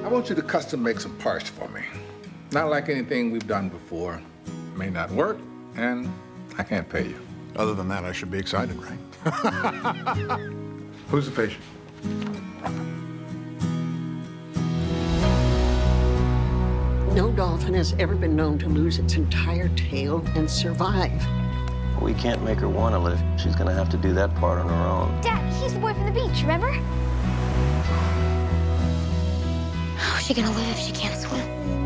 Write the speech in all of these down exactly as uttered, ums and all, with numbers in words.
I want you to custom make some parts for me. Not like anything we've done before. May not work, and I can't pay you. Other than that, I should be excited, right? Who's the patient? No dolphin has ever been known to lose its entire tail and survive. We can't make her want to live. She's gonna have to do that part on her own. Dad, he's the boy from the beach, remember? How's she gonna live if she can't swim?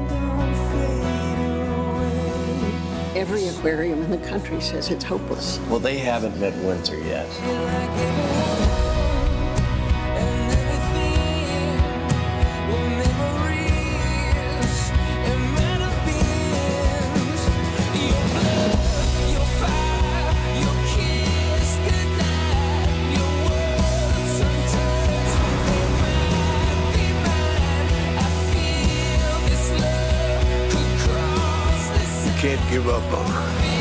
Every aquarium in the country says it's hopeless. Well, they haven't met winter yet. Can't give up on her.